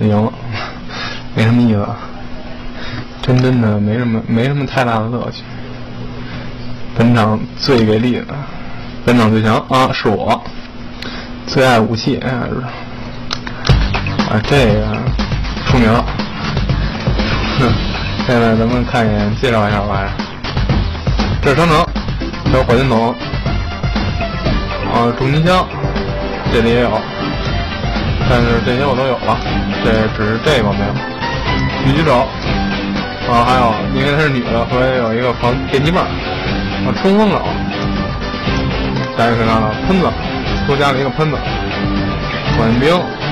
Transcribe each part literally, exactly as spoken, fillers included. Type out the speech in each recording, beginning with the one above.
赢了，没什么意思，真真的没什么没什么太大的乐趣。本场最给力的，本场最强啊，是我最爱武器，哎呀，啊这个出名了。哼，现在咱们看一眼，介绍一下吧。这是长城，还有火箭筒，啊，重机枪，这里也有，但是这些我都有了，这只是这个没有。狙击手，啊，还有因为她是女的，所以有一个防电击棒，啊，冲锋手，大家看到了，喷子，多加了一个喷子，火焰兵，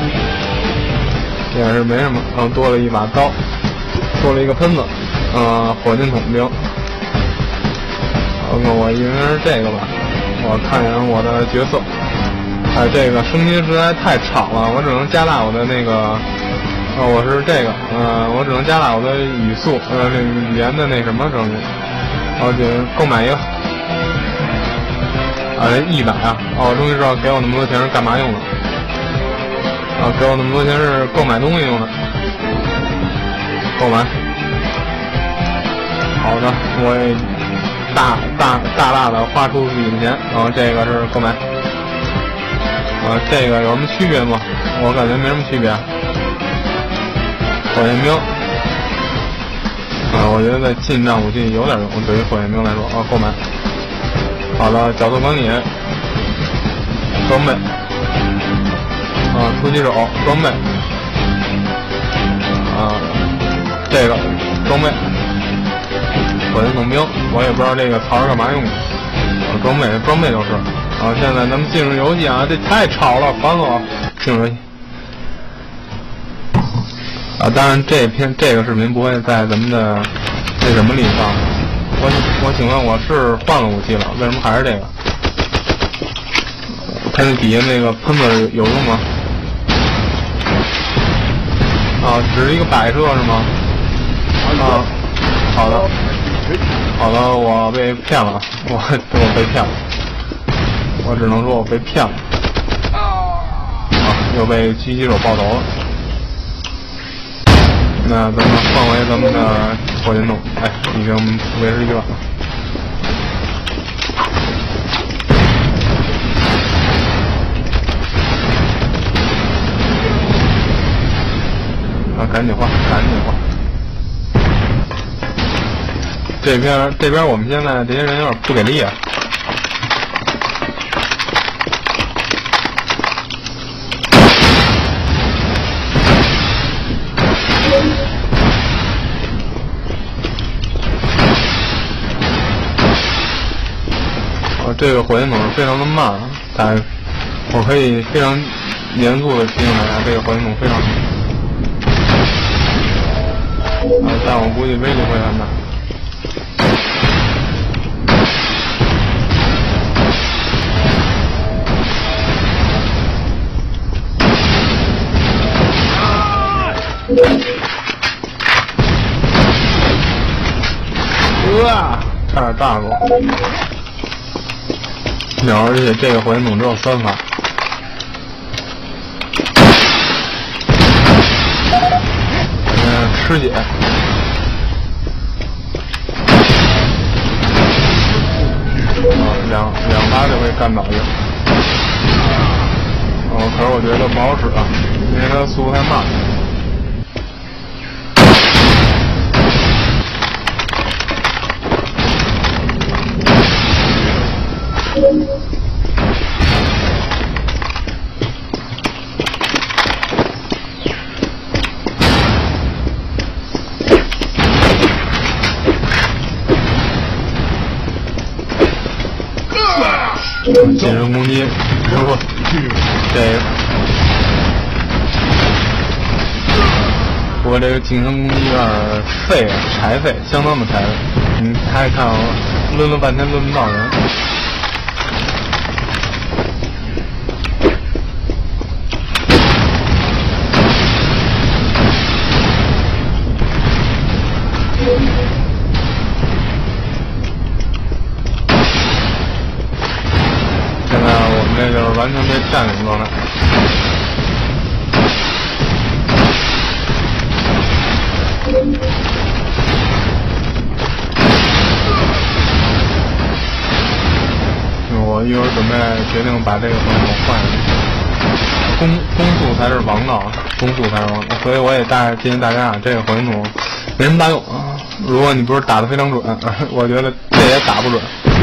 也是没什么，然后多了一把刀，多了一个喷子，呃，火箭筒兵。那我应该是这个吧，我看一眼我的角色。哎，这个声音实在太吵了，我只能加大我的那个，呃，我是这个，呃，我只能加大我的语速，呃，这个语言的那什么声音。然后就购买一个，啊，一百啊，哦，我终于知道给我那么多钱是干嘛用的。啊，给我那么多钱是购买东西用的。购买。好的，我也。大大大大的花出自己的钱，然后这个是购买，呃，这个有什么区别吗？我感觉没什么区别。火焰兵，啊、呃，我觉得在近战武器有点用，对于火焰兵来说，啊，购买。好的，角色管理，装备，啊，突击手装备，啊，这个装备。火箭筒兵，我也不知道这个槽是干嘛用的。啊，装备装备就是。啊，现在咱们进入游戏啊，这太吵了，烦死我！进入游戏。啊，当然这篇这个视频不会在咱们的那什么里上。我我请问我是换了武器了，为什么还是这个？它那底下那个喷子有用吗？啊，只是一个摆设是吗？啊，好的。好了，我被骗了，我我被骗了，我只能说我被骗了，啊，又被狙击手爆头了。那咱们换回咱们的火箭筒，哎，已经为时已晚了。啊，赶紧换，赶紧换。这边这边我们现在这些人有点不给力啊！哦，这个火箭筒非常的慢，但我可以非常严肃的提醒大家，这个火箭筒非常，啊，但我估计威力会很大。哇，差点炸过！然后而且这个火箭筒只有三发。嗯，吃血。啊，两两发就被干倒一个。哦，可是我觉得不好使啊，因为它速度太慢。近身攻击，不，这个，不过这个近身攻击有点废啊，柴废，相当的柴废。你大家看啊，抡了半天抡不到人。现在我们这就是完全被占领状态。 我一会儿准备决定把这个回龙换上去。攻攻速才是王道，攻速才是王道，所以我也大建议大家啊，这个火云弩没什么大用啊。如果你不是打得非常准，我觉得这也打不准。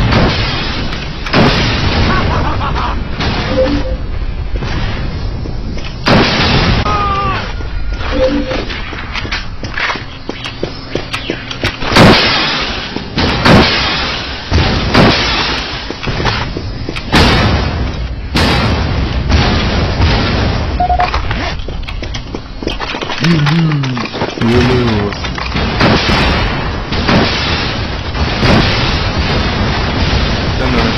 嗯嗯 ，you lose。真的，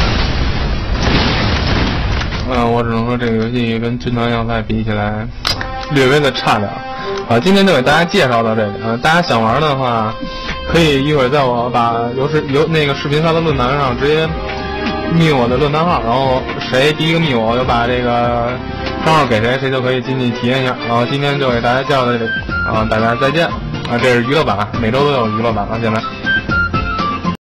嗯，我只能说这个游戏跟军团要塞比起来，略微的差点。啊，今天就给大家介绍到这里啊，大家想玩的话，可以一会儿在我把游视游那个视频发到论坛上，直接密我的论坛号，然后谁第一个密我，我就把这个账号给谁，谁就可以进去体验一下。然后今天就给大家介绍到这里，啊，大家再见啊！这是娱乐版，每周都有娱乐版了，现在。